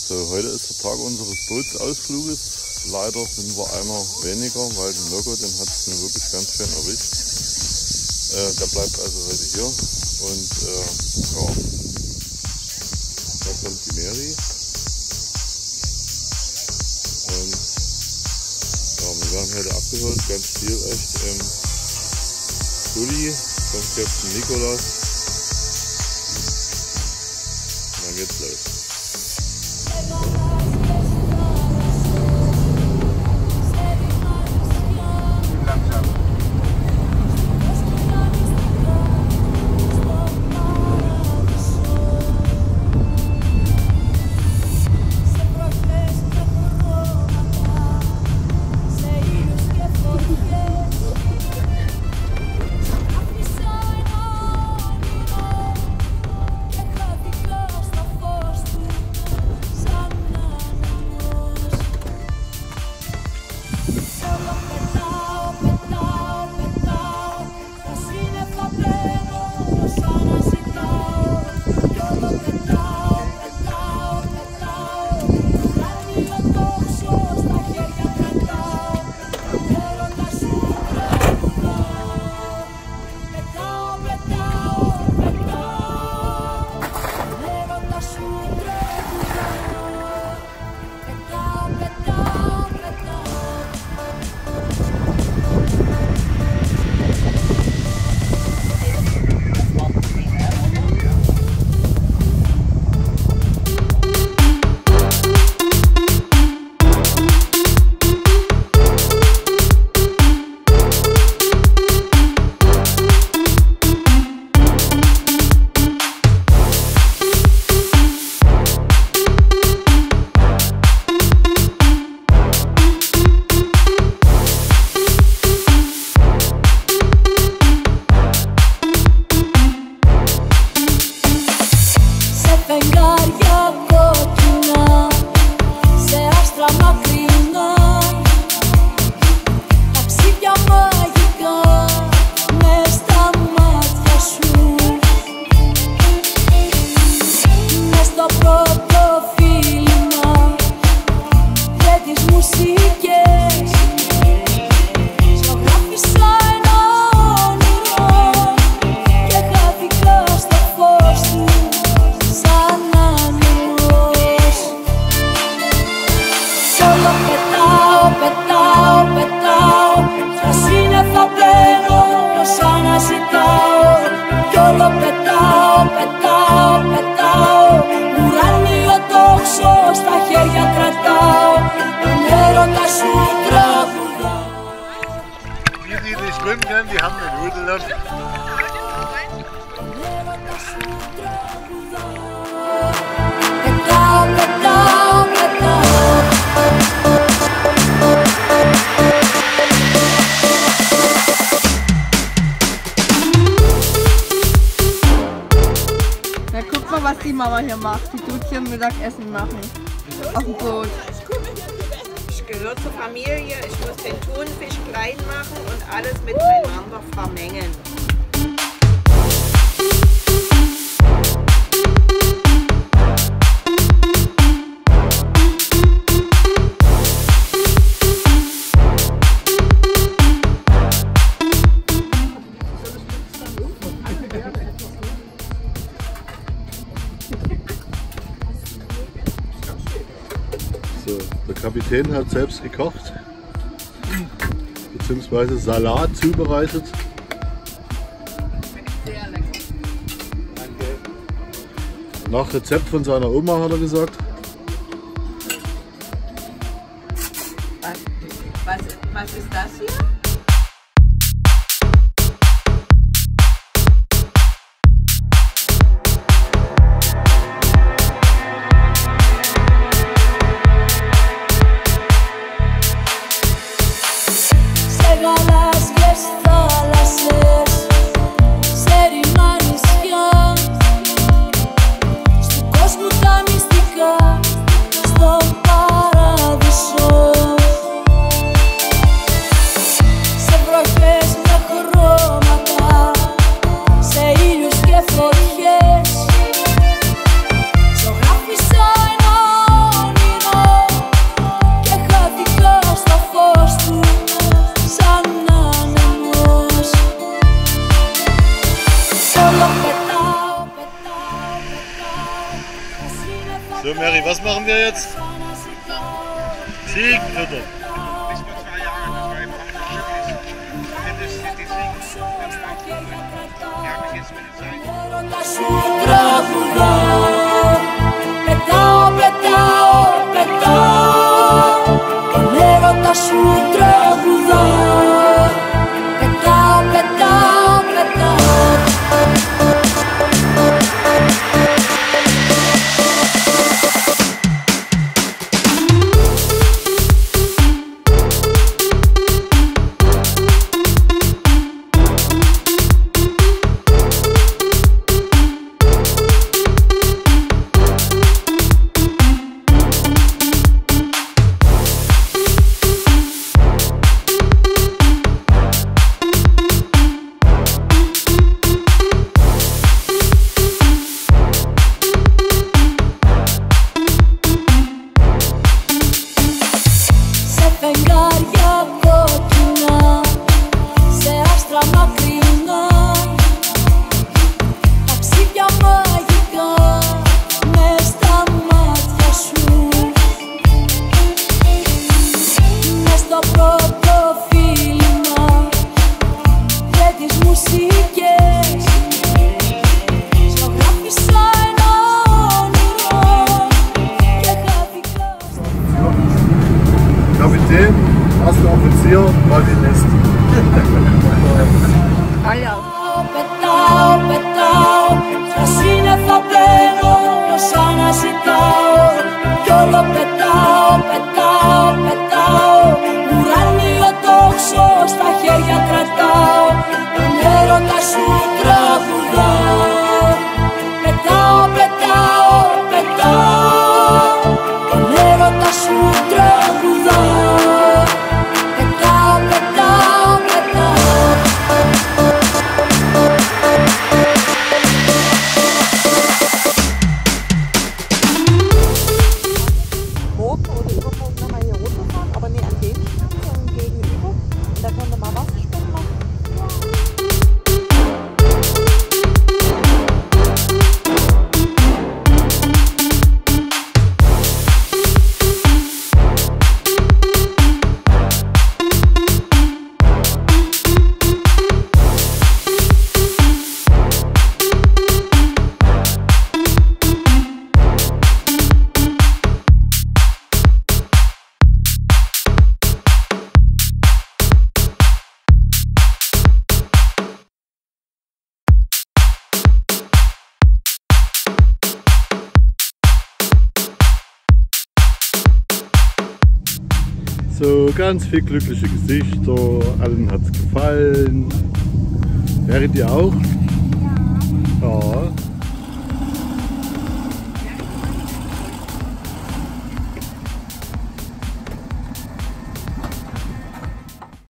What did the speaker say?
So, heute ist der Tag unseres Bootsausfluges. Leider sind wir einer weniger, weil den Logo, den hat es nun wirklich ganz schön erwischt. Der bleibt also heute hier. Und ja, da kommt die Mary. Und ja, wir werden heute abgeholt, ganz stilecht im Bulli vom Captain Nikolaus. Und dann geht's los. Die nicht schwimmen können, die haben eine Nudel. Na, guck mal, was die Mama hier macht. Die tut hier Mittagessen machen. Auf dem Boot. Ich gehöre zur Familie, ich muss den Thunfisch klein machen und alles miteinander vermengen. So, der Kapitän hat selbst gekocht, beziehungsweise Salat zubereitet. Sehr lecker. Nach Rezept von seiner Oma, hat er gesagt. Was ist das hier? So, Mary, was machen wir jetzt? Ziegen füttern. Bis vor 2 Jahren, das war eben unterschiedlich. Die habe ich jetzt mit der Zeit. Πετάω, πετάω, πετάω, τον έρωτα σου τραγουδώ. Πετάω, πετάω, πετάω. Φεγγάρια κόκκινα, σε άστρα μακρινά, ταξίδια μαγικά μες στα μάτια σου. Μες στο πρώτο φίλημα και τις μουσικές ζωγράφισα ένα όνειρο και χάθηκα. Kapitän, erster Offizier, Marinist. Πετάω, πετάω, στα σύννεφα μπαίνω, πως αναζητάω. Κι όλο πετάω, πετάω, πετάω, ουράνιο τόξο στα χέρια κρατάω. Τον έρωτα σου τραγουδώ. Πετάω, πετάω, πετάω, τον έρωτα σου τραγουδώ. Πετάω, πετάω, πετάω. Morgen oder übermorgen nochmal hier runterfahren, aber nicht an dem Stück, sondern gegenüber. Und da können wir mal Wassersport machen. So ganz viel glückliche Gesichter, allen hat es gefallen. Wäret ihr auch? Ja.